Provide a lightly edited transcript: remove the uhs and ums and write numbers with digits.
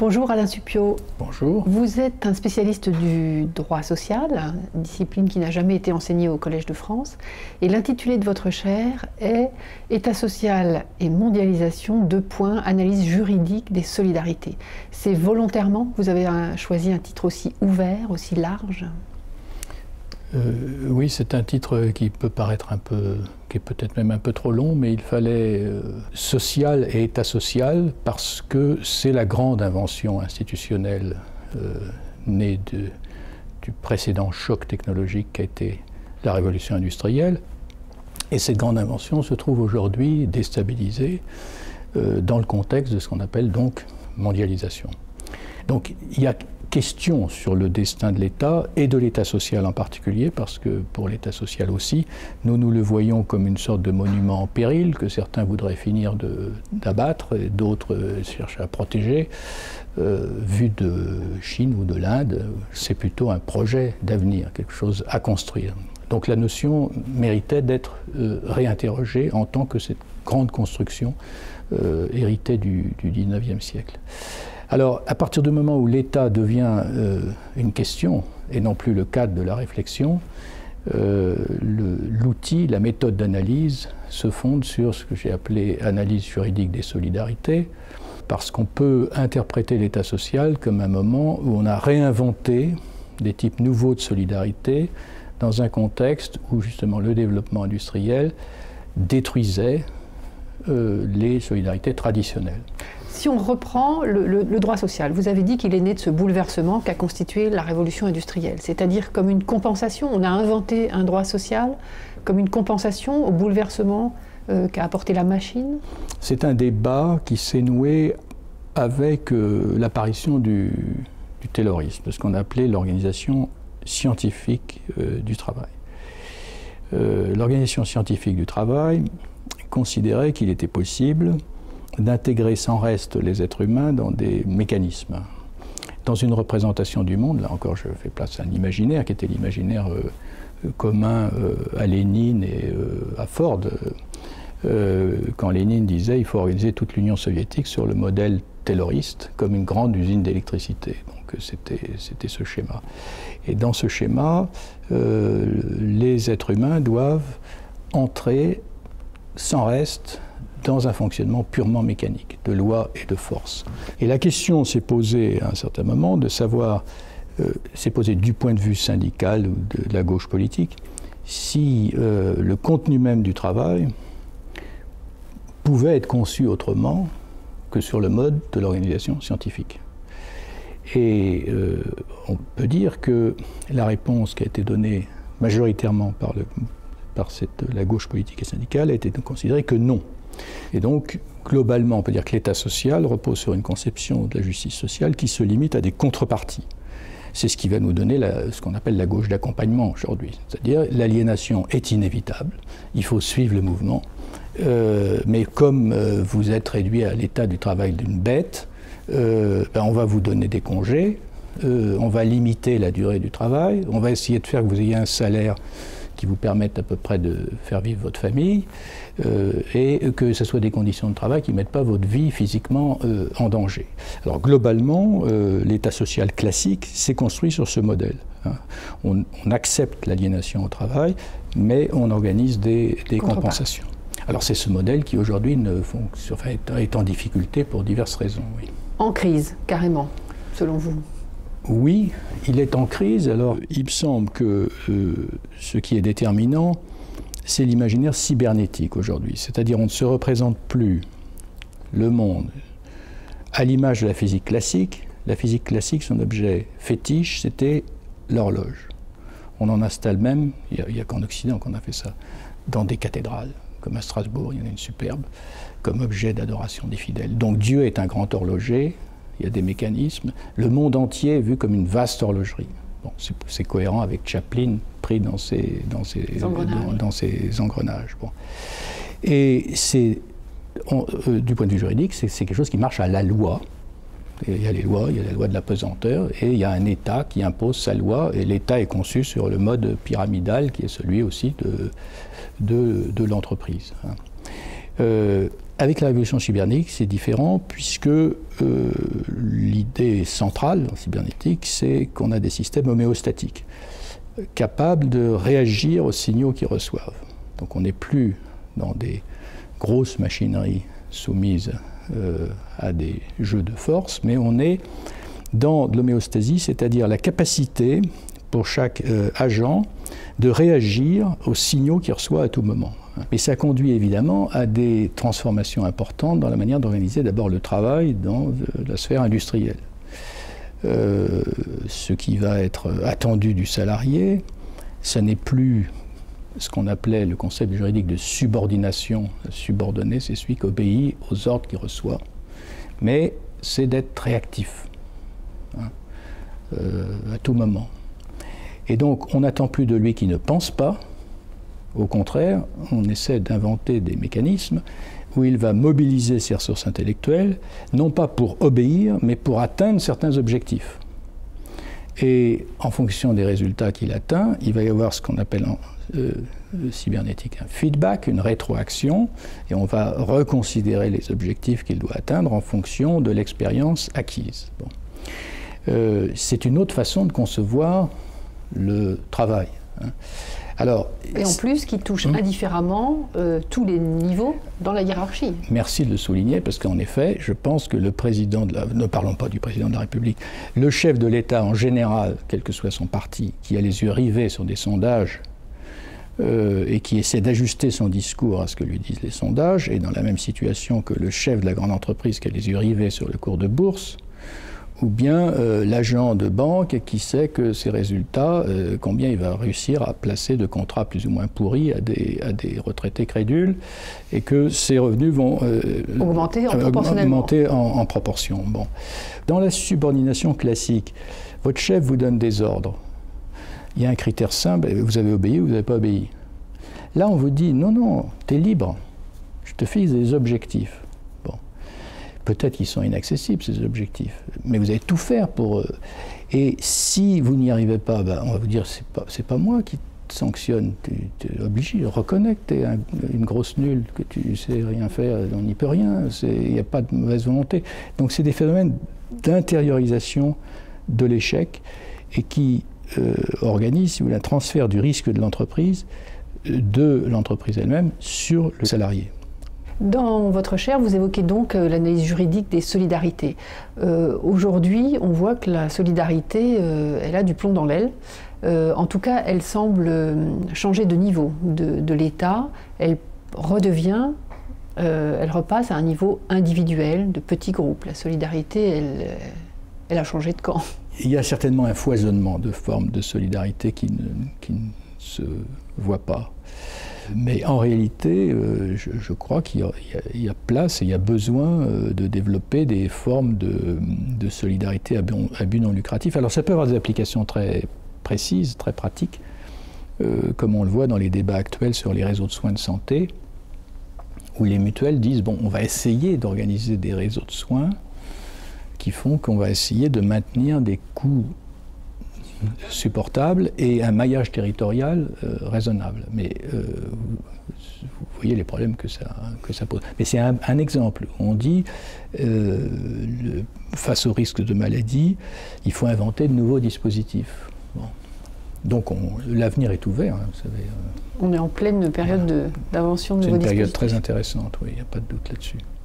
Bonjour Alain Supiot. Bonjour. Vous êtes un spécialiste du droit social, discipline qui n'a jamais été enseignée au Collège de France. Et l'intitulé de votre chaire est « État social et mondialisation, analyse juridique des solidarités ». C'est volontairement que vous avez choisi un titre aussi ouvert, aussi large? Oui, c'est un titre qui peut paraître qui est peut-être même un peu trop long, mais il fallait social et état social parce que c'est la grande invention institutionnelle née du précédent choc technologique qu'a été la révolution industrielle. Et cette grande invention se trouve aujourd'hui déstabilisée dans le contexte de ce qu'on appelle donc mondialisation. Donc il y a question sur le destin de l'État et de l'État social en particulier, parce que pour l'État social aussi, nous le voyons comme une sorte de monument en péril que certains voudraient finir d'abattre et d'autres cherchent à protéger. Vu de Chine ou de l'Inde, c'est plutôt un projet d'avenir, quelque chose à construire. Donc la notion méritait d'être réinterrogée en tant que cette grande construction héritée du XIXe siècle. Alors, à partir du moment où l'État devient une question, et non plus le cadre de la réflexion, l'outil, la méthode d'analyse se fonde sur ce que j'ai appelé analyse juridique des solidarités, parce qu'on peut interpréter l'État social comme un moment où on a réinventé des types nouveaux de solidarité dans un contexte où justement le développement industriel détruisait les solidarités traditionnelles. Si on reprend le droit social, vous avez dit qu'il est né de ce bouleversement qu'a constitué la révolution industrielle, c'est-à-dire comme une compensation. On a inventé un droit social comme une compensation au bouleversement qu'a apporté la machine. C'est un débat qui s'est noué avec l'apparition du Taylorisme, ce qu'on a appelé l'organisation scientifique du travail. L'organisation scientifique du travail considérait qu'il était possible d'intégrer sans reste les êtres humains dans des mécanismes. Dans une représentation du monde, là encore je fais place à un imaginaire qui était l'imaginaire commun à Lénine et à Ford, quand Lénine disait qu'il faut organiser toute l'Union soviétique sur le modèle tayloriste comme une grande usine d'électricité. Donc c'était ce schéma. Et dans ce schéma, les êtres humains doivent entrer sans reste dans un fonctionnement purement mécanique, de loi et de force. Et la question s'est posée à un certain moment de savoir, s'est posée du point de vue syndical ou de la gauche politique, si le contenu même du travail pouvait être conçu autrement que sur le mode de l'organisation scientifique. Et on peut dire que la réponse qui a été donnée majoritairement par la gauche politique et syndicale a été de considérer que non. Et donc, globalement, on peut dire que l'État social repose sur une conception de la justice sociale qui se limite à des contreparties. C'est ce qui va nous donner ce qu'on appelle la gauche d'accompagnement aujourd'hui. C'est-à-dire, l'aliénation est inévitable, il faut suivre le mouvement, mais comme vous êtes réduit à l'état du travail d'une bête, on va vous donner des congés, on va limiter la durée du travail, on va essayer de faire que vous ayez un salaire qui vous permettent à peu près de faire vivre votre famille et que ce soit des conditions de travail qui ne mettent pas votre vie physiquement en danger. Alors globalement, l'État social classique s'est construit sur ce modèle. Hein. On accepte l'aliénation au travail, mais on organise des compensations. Alors c'est ce modèle qui aujourd'hui est en difficulté pour diverses raisons. Oui. En crise, carrément, selon vous? Oui, il est en crise. Alors, il me semble que ce qui est déterminant, c'est l'imaginaire cybernétique aujourd'hui. C'est-à-dire, on ne se représente plus le monde à l'image de la physique classique. La physique classique, son objet fétiche, c'était l'horloge. On en installe même, il n'y a qu'en Occident qu'on a fait ça, dans des cathédrales, comme à Strasbourg, il y en a une superbe, comme objet d'adoration des fidèles. Donc Dieu est un grand horloger. Il y a des mécanismes. Le monde entier est vu comme une vaste horlogerie. Bon, c'est cohérent avec Chaplin pris dans ses engrenages. Bon. Et du point de vue juridique, c'est quelque chose qui marche à la loi. Et il y a les lois, il y a la loi de la pesanteur, et il y a un État qui impose sa loi, et l'État est conçu sur le mode pyramidal qui est celui aussi de l'entreprise. À Avec la révolution cybernétique, c'est différent puisque l'idée centrale en cybernétique, c'est qu'on a des systèmes homéostatiques, capables de réagir aux signaux qu'ils reçoivent. Donc on n'est plus dans des grosses machineries soumises à des jeux de force, mais on est dans de l'homéostasie, c'est-à-dire la capacité pour chaque agent de réagir aux signaux qu'il reçoit à tout moment. Mais ça conduit évidemment à des transformations importantes dans la manière d'organiser d'abord le travail dans la sphère industrielle. Ce qui va être attendu du salarié, ce n'est plus ce qu'on appelait le concept juridique de subordination. Subordonné, c'est celui qui obéit aux ordres qu'il reçoit. Mais c'est d'être réactif, à tout moment. Et donc, on n'attend plus de lui qui ne pense pas. Au contraire, on essaie d'inventer des mécanismes où il va mobiliser ses ressources intellectuelles, non pas pour obéir, mais pour atteindre certains objectifs. Et en fonction des résultats qu'il atteint, il va y avoir ce qu'on appelle en cybernétique un feedback, une rétroaction, et on va reconsidérer les objectifs qu'il doit atteindre en fonction de l'expérience acquise. Bon. C'est une autre façon de concevoir le travail. Alors, et en plus, qui touche indifféremment tous les niveaux dans la hiérarchie. Merci de le souligner, parce qu'en effet, je pense que le président de la... Ne parlons pas du président de la République. Le chef de l'État, en général, quel que soit son parti, qui a les yeux rivés sur des sondages et qui essaie d'ajuster son discours à ce que lui disent les sondages, est dans la même situation que le chef de la grande entreprise qui a les yeux rivés sur le cours de bourse, ou bien l'agent de banque qui sait que ses résultats, combien il va réussir à placer de contrats plus ou moins pourris à des retraités crédules, et que ses revenus vont augmenter en proportion. Bon. Dans la subordination classique, votre chef vous donne des ordres. Il y a un critère simple, vous avez obéi ou vous n'avez pas obéi. Là, on vous dit, non, non, tu es libre, je te fixe des objectifs. Peut-être qu'ils sont inaccessibles, ces objectifs, mais vous allez tout faire pour eux. Et si vous n'y arrivez pas, ben, on va vous dire, c'est pas moi qui te sanctionne, tu es obligé, reconnais que tu es une grosse nulle, que tu ne sais rien faire, on n'y peut rien, il n'y a pas de mauvaise volonté. Donc c'est des phénomènes d'intériorisation de l'échec et qui organisent, si vous voulez, un transfert du risque de l'entreprise elle-même sur le salarié. Dans votre chaire, vous évoquez donc l'analyse juridique des solidarités. Aujourd'hui, on voit que la solidarité, elle a du plomb dans l'aile. En tout cas, elle semble changer de niveau de l'État. Elle redevient, elle repasse à un niveau individuel, de petits groupes. La solidarité, elle a changé de camp. Il y a certainement un foisonnement de formes de solidarité qui ne se voit pas. Mais en réalité, je crois qu'il y a place et il y a besoin de développer des formes de solidarité à but non lucratif. Alors ça peut avoir des applications très précises, très pratiques, comme on le voit dans les débats actuels sur les réseaux de soins de santé, où les mutuelles disent, bon, on va essayer d'organiser des réseaux de soins qui font qu'on va essayer de maintenir des coûts supportable et un maillage territorial raisonnable. Mais vous voyez les problèmes que ça pose. Mais c'est un exemple. On dit, face au risque de maladie, il faut inventer de nouveaux dispositifs. Bon. Donc l'avenir est ouvert, hein, vous savez. On est en pleine période d'invention de nouveaux dispositifs. C'est une période très intéressante, oui, il n'y a pas de doute là-dessus.